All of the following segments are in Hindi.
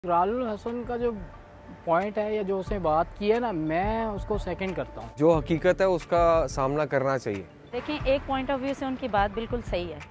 राहुल हसन का जो पॉइंट है या जो उसने बात की है ना, मैं उसको सेकंड करता हूँ। जो हकीकत है उसका सामना करना चाहिए। देखें, एक पॉइंट ऑफ व्यू से उनकी बात बिल्कुल सही है।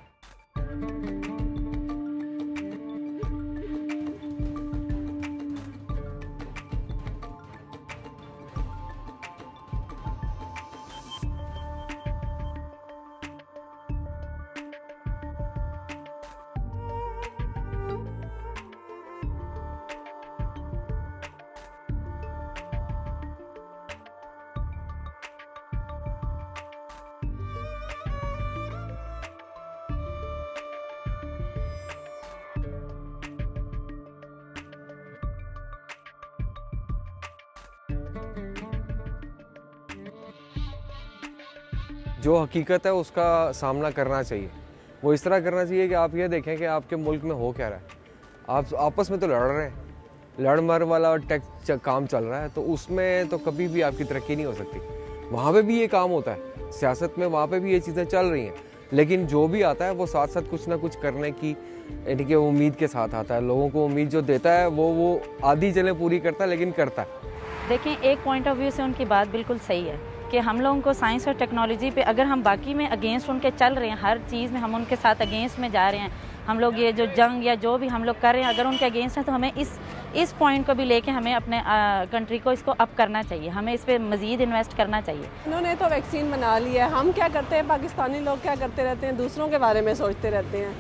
जो हकीकत है उसका सामना करना चाहिए। वो इस तरह करना चाहिए कि आप ये देखें कि आपके मुल्क में हो क्या रहा है। आप आपस में तो लड़ रहे हैं, लड़ मर वाला टैक्स काम चल रहा है, तो उसमें तो कभी भी आपकी तरक्की नहीं हो सकती। वहाँ पे भी ये काम होता है, सियासत में वहाँ पे भी ये चीज़ें चल रही हैं, लेकिन जो भी आता है वो साथ साथ कुछ ना कुछ करने की यानी कि उम्मीद के साथ आता है। लोगों को उम्मीद जो देता है वो आधी जगह पूरी करता है, लेकिन करता है। देखें, एक पॉइंट ऑफ व्यू से उनकी बात बिल्कुल सही है कि हम लोगों को साइंस और टेक्नोलॉजी पे अगर हम बाकी में अगेंस्ट उनके चल रहे हैं, हर चीज़ में हम उनके साथ अगेंस्ट में जा रहे हैं, हम लोग ये जो जंग या जो भी हम लोग कर रहे हैं अगर उनके अगेंस्ट हैं, तो हमें इस पॉइंट को भी लेके हमें अपने कंट्री को इसको अप करना चाहिए, हमें इस पर मज़ीद इन्वेस्ट करना चाहिए। उन्होंने तो वैक्सीन बना ली है, हम क्या करते हैं, पाकिस्तानी लोग क्या करते रहते हैं, दूसरों के बारे में सोचते रहते हैं।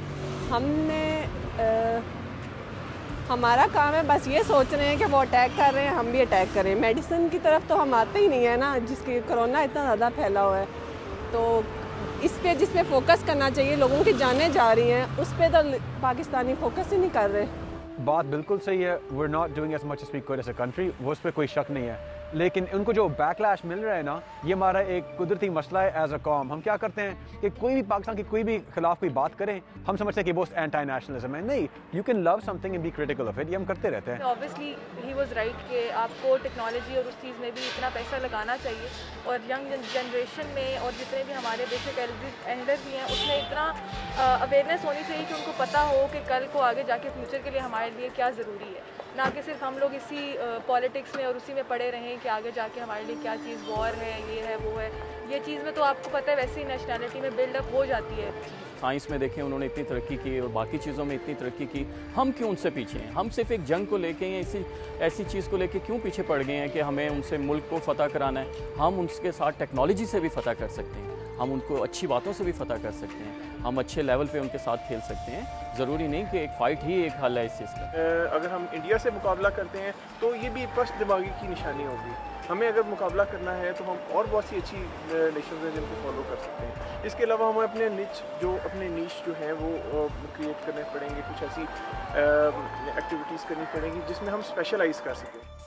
हमारा काम है बस ये सोच रहे हैं कि वो अटैक कर रहे हैं, हम भी अटैक करें। मेडिसिन की तरफ तो हम आते ही नहीं है ना, जिसकी कोरोना इतना ज़्यादा फैला हुआ है। तो इस पे जिस पे फोकस करना चाहिए, लोगों की जानें जा रही हैं, उस पे तो पाकिस्तानी फोकस ही नहीं कर रहे। बात बिल्कुल सही है। We are not doing as much as we could as a country, वो उस पर कोई शक नहीं है। लेकिन उनको जो बैकलैश मिल रहा है ना, ये हमारा एक कुदरती मसला है एज अ कौम। हम क्या करते हैं कि कोई भी पाकिस्तान की कोई भी खिलाफ कोई बात करें, हम समझते हैं कि वो एंटी नेशनलिज्म है। नहीं, you can love something and be critical of it, ये हम करते रहते हैं। ऑब्वियसली ही वाज राइट कि आपको टेक्नोलॉजी और उस चीज़ में भी इतना पैसा लगाना चाहिए, और यंग जनरेशन में और जितने भी हमारे बेसिक एल्डर भी हैं उसमें इतना अवेयरनेस होनी चाहिए कि उनको पता हो कि कल को आगे जाके फ्यूचर के लिए हमारे लिए क्या ज़रूरी है, ना कि सिर्फ हम लोग इसी पॉलिटिक्स में और उसी में पड़े रहें कि आगे जाके हमारे लिए क्या चीज़ वॉर है, ये है, वो है। ये चीज़ में तो आपको पता है वैसे ही नेशनैलिटी में बिल्डअप हो जाती है। साइंस में देखें उन्होंने इतनी तरक्की की और बाकी चीज़ों में इतनी तरक्की की, हम क्यों उनसे पीछे हैं? हम सिर्फ एक जंग को लेके या ऐसी चीज़ को लेके क्यों पीछे पड़ गए हैं कि हमें उनसे मुल्क को फ़तह कराना है? हम उनके साथ टेक्नोलॉजी से भी फ़तह कर सकते हैं, हम उनको अच्छी बातों से भी फ़तह कर सकते हैं, हम अच्छे लेवल पे उनके साथ खेल सकते हैं। ज़रूरी नहीं कि एक फ़ाइट ही एक हल है इस चीज़ का। अगर हम इंडिया से मुकाबला करते हैं तो ये भी पस्त दिमागी की निशानी होगी। हमें अगर मुकाबला करना है तो हम और बहुत सी अच्छी नेशंस हैं जिनको फॉलो कर सकते हैं। इसके अलावा हमें अपने नीश जो है वो क्रिएट करने पड़ेंगे, कुछ ऐसी एक्टिविटीज़ करनी पड़ेंगी जिसमें हम स्पेशलाइज़ कर सकें।